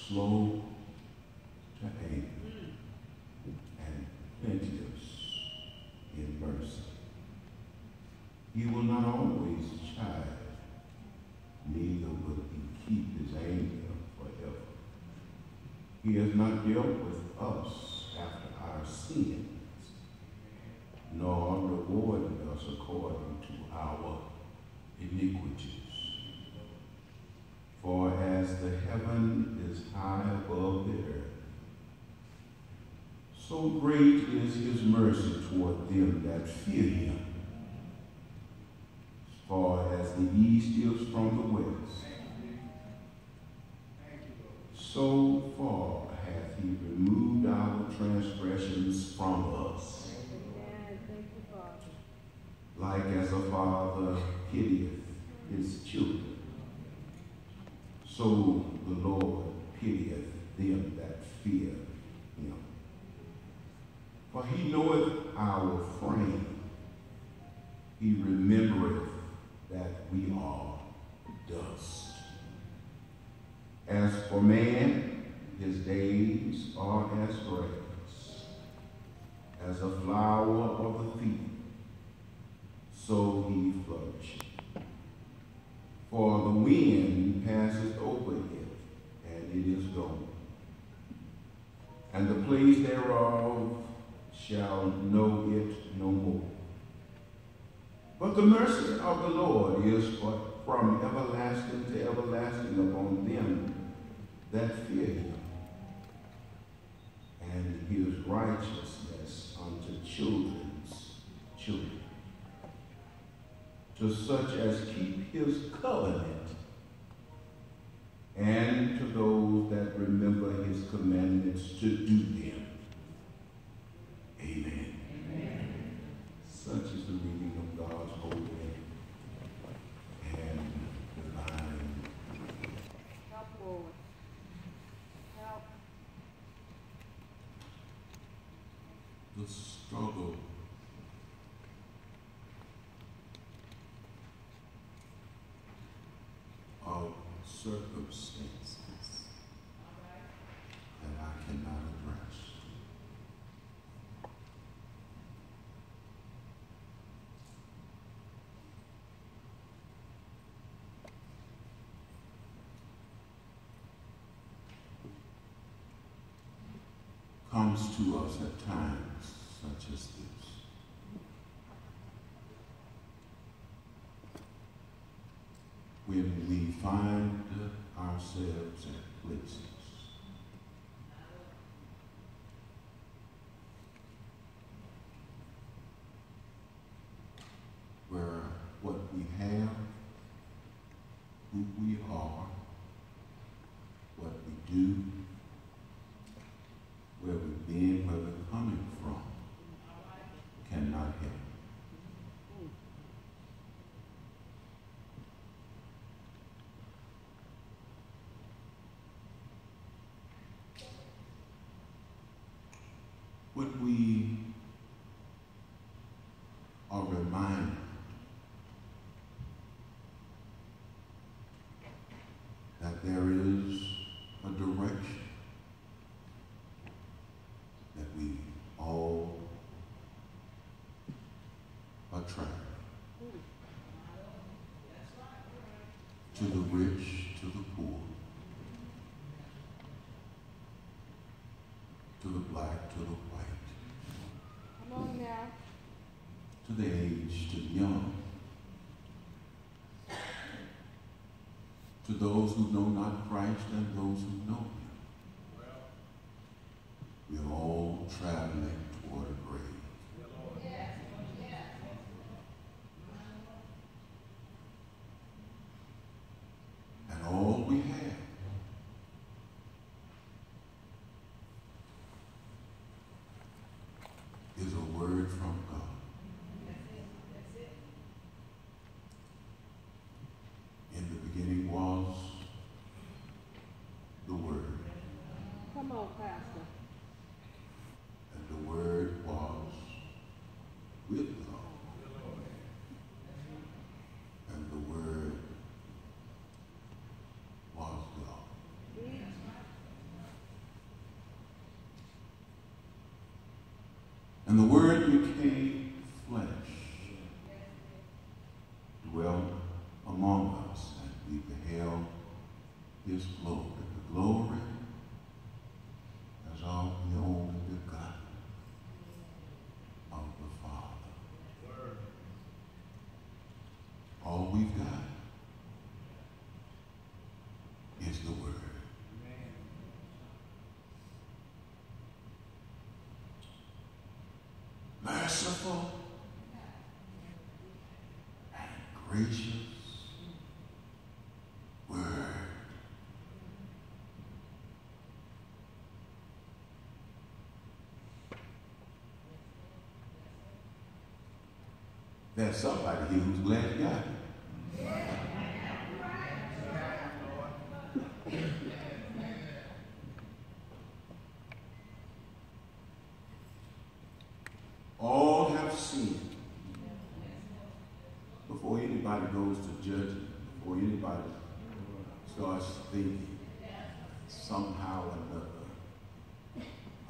slow to anger, and plenteous in mercy. He will not always chide, neither will he keep his anger forever. He has not dealt with us after our sins, nor rewarded us according to our iniquities. For as the heaven is high above the earth, so great is his mercy toward them that fear him. As far as the east is from the west, so far hath he removed our transgressions from us. Like as a father pitieth his children, so the Lord pitieth them that fear him. For he knoweth our frame. He remembereth that we are dust. As for man, his days are as grass, as a flower of the field, so he flourisheth. For the wind passeth over it, and it is gone, and the place thereof shall know it no more. But the mercy of the Lord is from everlasting to everlasting upon them that fear him, and his righteousness unto children's children, to such as keep his covenant, and to those that remember his commandments to do them. Amen. Amen. Such is the reading of God's holy and divine. Help, Lord. Help. The struggle of circumstances that I cannot address. Comes to us at times such as this. When we find ourselves at places where what we have, who we are, what we do, where we've been, where we're coming from, cannot help. When we are reminded that there is a direction that we all are traveling, to the rich, to the poor, to the black, to the white, Come on now. to the aged, to the young, to those who know not Christ and those who know him. We're all traveling toward a grave. And all we have is a word from God. In the beginning was the Word, Come on, Pastor. and the Word was with God, and the Word was God. And the Word became flesh, dwelt among us, and we beheld his glory. The glory as of the only begotten of the Father. All we've got is the Word. Merciful and gracious Word. There's somebody here who's glad you got it. All have sinned. Before anybody goes to judgment, before anybody starts thinking somehow or another,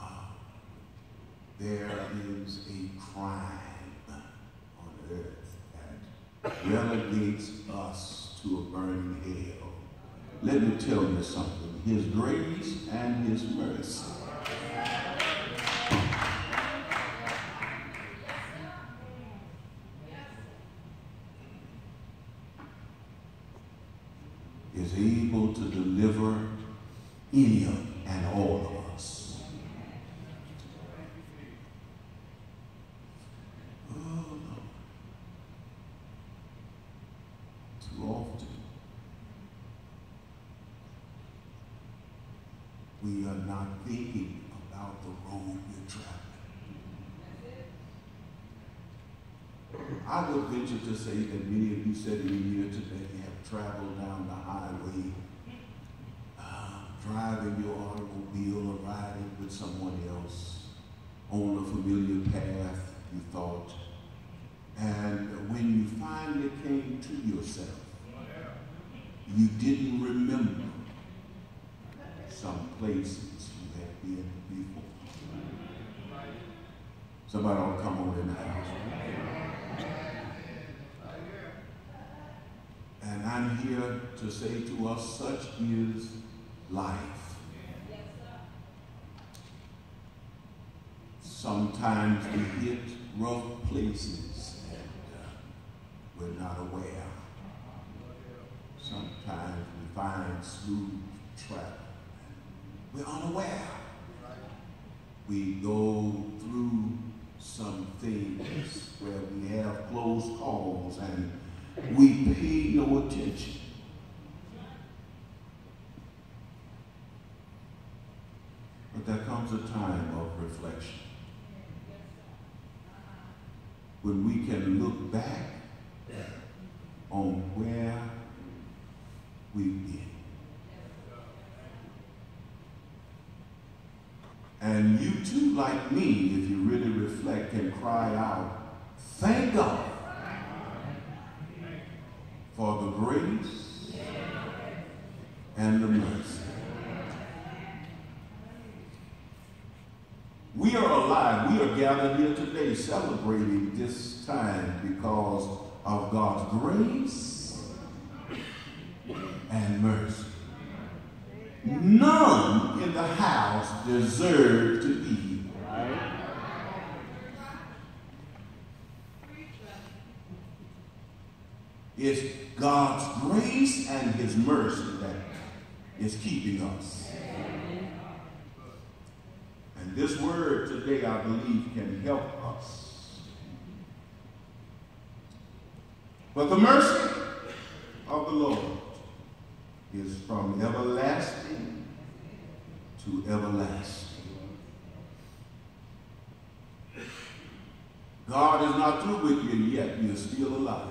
there is a crime on earth that relegates us to a burning hell. Let me tell you something. His grace and his mercy is able to deliver any and all of us. Oh, Lord. Too often, we are not thinking about the road we're traveling. I would venture to say that many of you sitting in here today have traveled down the highway, driving your automobile or riding with someone else on a familiar path, you thought. And when you finally came to yourself, you didn't remember some places you had been before. Somebody ought to come on in the house. And I'm here to say to us, such is life. Sometimes we hit rough places and we're not aware. Sometimes we find smooth travel and we're unaware. We go through some things where we have close calls and we pay no attention. But there comes a time of reflection when we can look back on where we've been. And you too, like me, if you really reflect, can cry out, thank God for the grace and the mercy. We are alive. We are gathered here today celebrating this time because of God's grace and mercy. None in the house deserve to be here. It's God's grace and his mercy that is keeping us. And this word today, I believe, can help us. But the mercy of the Lord is from everlasting to everlasting. God is not through with you, and yet you're still alive.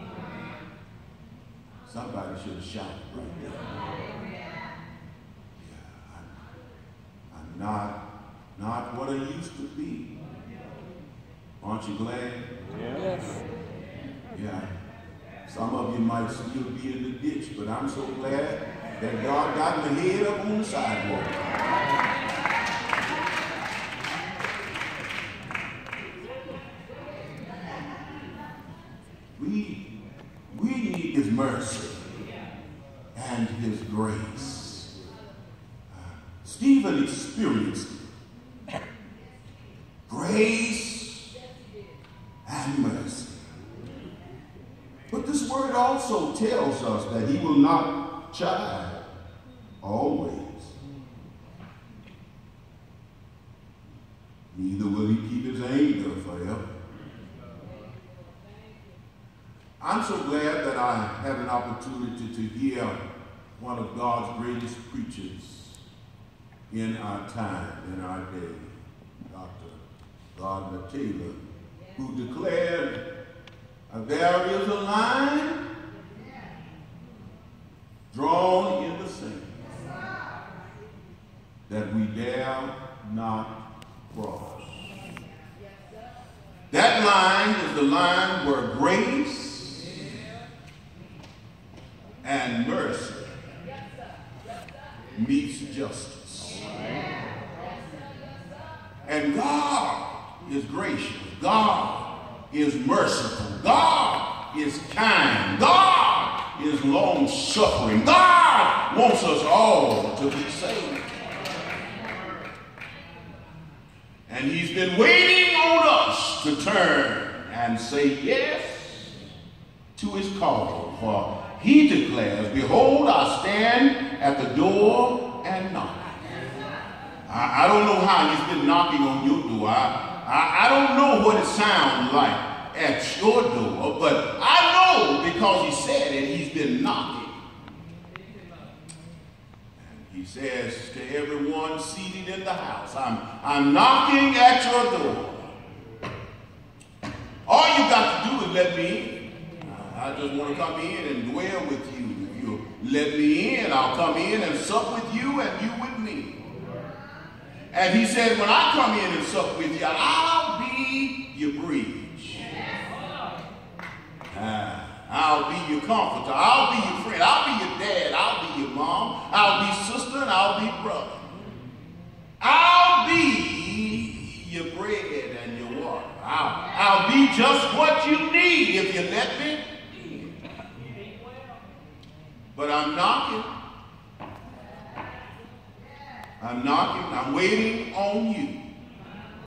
Somebody should have shouted right there. Yeah, I'm not what I used to be. Aren't you glad? Yes. Yeah. Some of you might still be in the ditch, but I'm so glad that God got my head up on the sidewalk. and his grace. Stephen experienced grace and mercy. But this word also tells us that he will not chide always. Neither will he keep his anger forever. I'm so glad that I had an opportunity to hear one of God's greatest preachers in our time, in our day, Dr. Gardner Taylor, who declared, there is a line drawn in the sand that we dare not cross. That line is the line where grace and mercy meets justice. And God is gracious. God is merciful. God is kind. God is long-suffering. God wants us all to be saved. And he's been waiting on us to turn and say yes to his call. For he declares, behold, I stand at the door and knock. I don't know how he's been knocking on your door. I don't know what it sounds like at your door, but I know because he said it, he's been knocking. And he says to everyone seated in the house, I'm knocking at your door. All you got to do is let me in. I just want to come in and dwell with you. If you let me in, I'll come in and sup with you and you with me. And he said, when I come in and sup with you, I'll be your bridge. I'll be your comforter. I'll be your friend. I'll be your dad. I'll be your mom. I'll be sister and I'll be brother. I'll be your bread and your water. I'll be just what you need if you let me. But I'm knocking. I'm knocking. I'm waiting on you